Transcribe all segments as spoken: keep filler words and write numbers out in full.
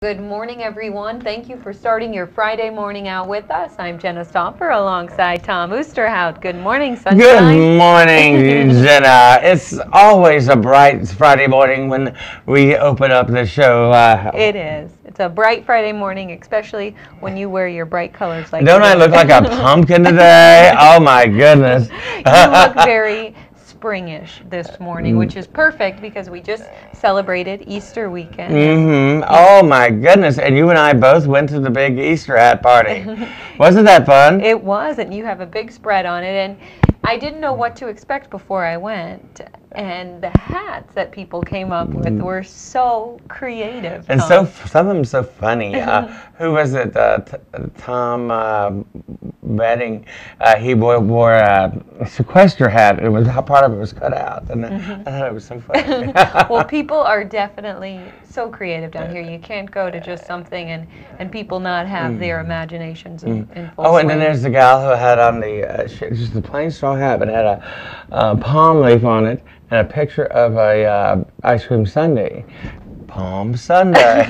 Good morning, everyone. Thank you for starting your Friday morning out with us. I'm Jenna Stopper alongside Tom Oosterhout. Good morning, sunshine. Good morning, Jenna. It's always a bright Friday morning when we open up the show. Uh, it is. It's a bright Friday morning, especially when you wear your bright colors like Don't I look like a pumpkin today? Oh, my goodness. You look very springish this morning, which is perfect because we just celebrated Easter weekend. Mm-hmm. Oh my goodness! And you and I both went to the big Easter hat party. Wasn't that fun? It was, and you have a big spread on it. And I didn't know what to expect before I went. And the hats that people came up with were so creative. And Tom. so some of them so funny. Uh, who was it? Uh, t Tom uh, Betting. Uh, he wore, wore a sequester hat. It was how part of it was cut out, and mm-hmm. I thought it was so funny. Well, people are definitely so creative down here. You can't go to just something and and people not have mm. their imaginations in, in full Oh, and swing. then there's the gal who had on the uh, just a plain straw hat, but had a uh, palm leaf on it. And a picture of a uh, ice cream sundae. Palm Sunday.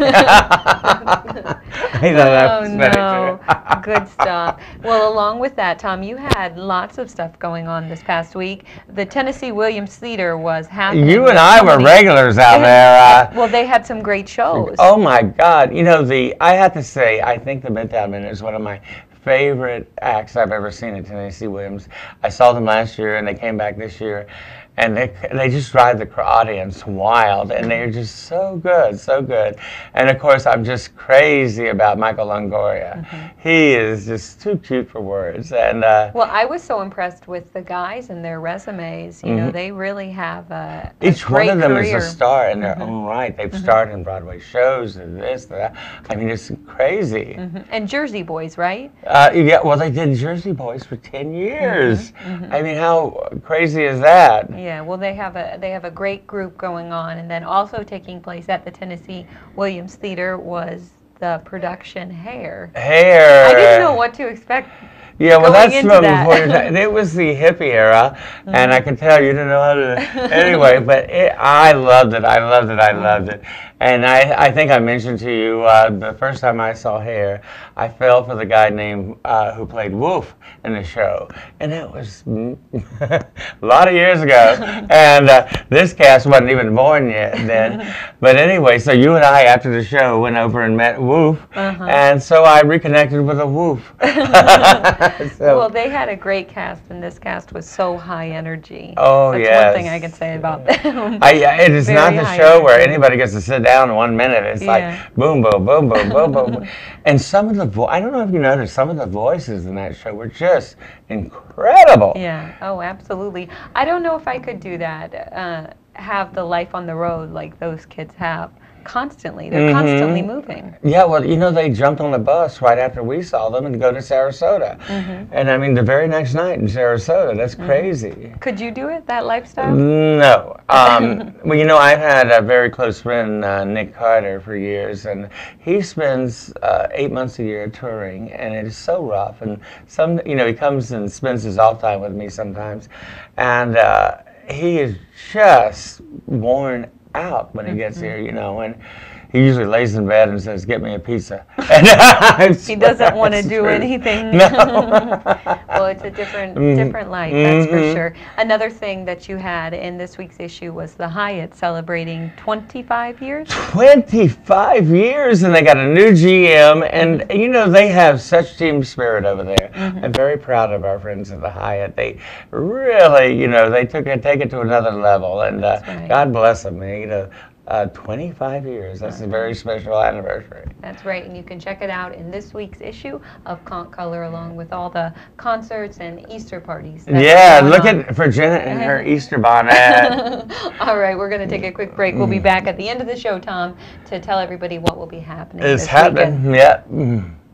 Oh, no. Good stuff. Well, along with that, Tom, you had lots of stuff going on this past week. The Tennessee Williams Theater was happening. You and I were regulars out there. Uh, well, they had some great shows. Oh, my God. You know, the I have to say, I think the Midtown Minute is one of my favorite acts I've ever seen at Tennessee Williams. I saw them last year, and they came back this year. And they, they just drive the audience wild, and they're just so good, so good. And of course, I'm just crazy about Michael Longoria. Mm-hmm. He is just too cute for words. And uh, well, I was so impressed with the guys and their resumes. You mm-hmm. know, they really have a, a each great one of them career. is a star in their mm-hmm. own right. They've mm-hmm. starred in Broadway shows and this, that. I mean, it's crazy. Mm-hmm. And Jersey Boys, right? Uh, yeah. Well, they did Jersey Boys for ten years. Mm-hmm. Mm-hmm. I mean, how crazy is that? Yeah, well, they have a they have a great group going on, and then also taking place at the Tennessee Williams Theater was the production Hair. Hair. I didn't know what to expect. Yeah, well, that's from that. before your time. It was the hippie era, mm-hmm. and I could tell you didn't know how to. Anyway, but it, I loved it. I loved it. I loved it. And I, I think I mentioned to you uh, the first time I saw Hair, I fell for the guy named uh, who played Wolf in the show, and that was a lot of years ago. And uh, this cast wasn't even born yet then. But anyway, so you and I, after the show, went over and met Wolf, uh-huh. and so I reconnected with a Wolf. So, well, they had a great cast, and this cast was so high energy. Oh, That's yes. one thing I can say about them. I, it is Very not the show energy. Where anybody gets to sit down in one minute. It's yeah. like boom, boom, boom, boom, boom, boom. And some of the vo I don't know if you noticed, some of the voices in that show were just incredible. Yeah. Oh, absolutely. I don't know if I could do that. Uh, have the life on the road like those kids have. Constantly. They're mm-hmm. constantly moving. Yeah, well, you know, they jumped on a bus right after we saw them and go to Sarasota. Mm-hmm. And I mean, the very next night in Sarasota, that's mm-hmm. crazy. Could you do it, that lifestyle? No. Um, well, you know, I've had a very close friend, uh, Nick Carter, for years, and he spends uh, eight months a year touring, and it is so rough. And some, you know, he comes and spends his off time with me sometimes, and uh, he is just worn out when he gets mm-hmm. here, you know, and he usually lays in bed and says, "Get me a pizza." He doesn't want to do true. anything. No. Well, it's a different different life, that's mm-hmm. for sure. Another thing that you had in this week's issue was the Hyatt celebrating twenty-five years. twenty-five years, and they got a new G M, and mm-hmm. you know, they have such team spirit over there. Mm-hmm. I'm very proud of our friends at the Hyatt. They really, you know, they took it, take it to another level, and uh, right. God bless them. You know. Uh, twenty-five years. That's a very special anniversary. That's right, and you can check it out in this week's issue of Conch Color, along with all the concerts and Easter parties. Yeah, look on. at Virginia and her Easter bonnet. All right, we're going to take a quick break. We'll be back at the end of the show, Tom, to tell everybody what will be happening. It's this happening, weekend. yeah.